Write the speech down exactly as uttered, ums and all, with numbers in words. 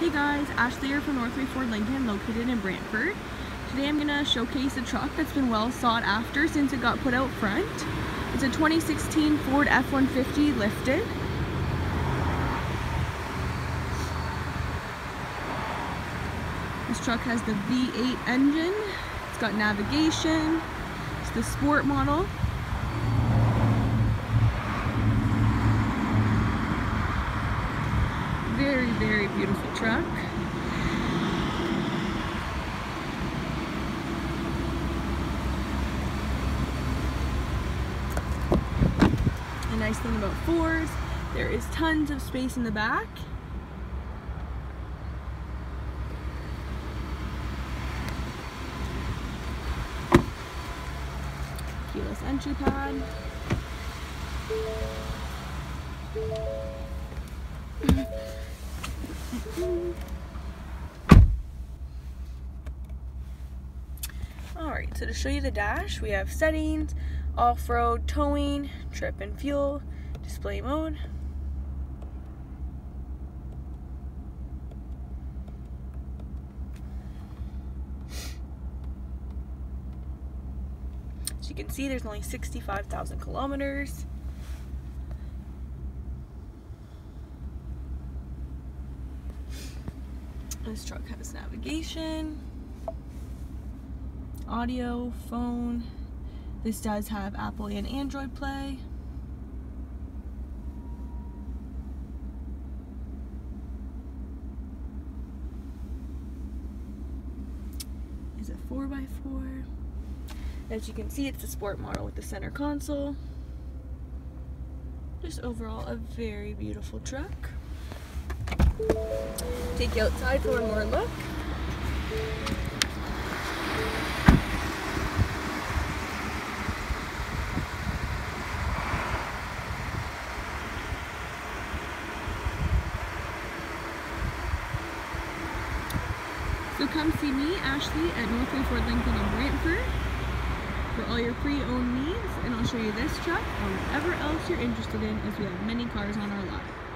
Hey guys, Ashley here from Northway Ford Lincoln, located in Brantford. Today I'm going to showcase a truck that's been well sought after since it got put out front. It's a twenty sixteen Ford F one fifty lifted. This truck has the V eight engine, it's got navigation, it's the sport model. Very, very beautiful truck. The nice thing about Fords, there is tons of space in the back. Keyless entry pad. Alright, so to show you the dash, we have settings, off-road, towing, trip and fuel, display mode. So you can see there's only sixty-five thousand kilometers. This truck has navigation, audio, phone. This does have Apple and Android Play. Is a four by four. As you can see, it's the sport model with the center console. Just overall a very beautiful truck. Take you outside for one more look. So come see me, Ashley, at Northway Ford Lincoln in Brantford for all your pre-owned needs, and I'll show you this truck or whatever else you're interested in, as we have many cars on our lot.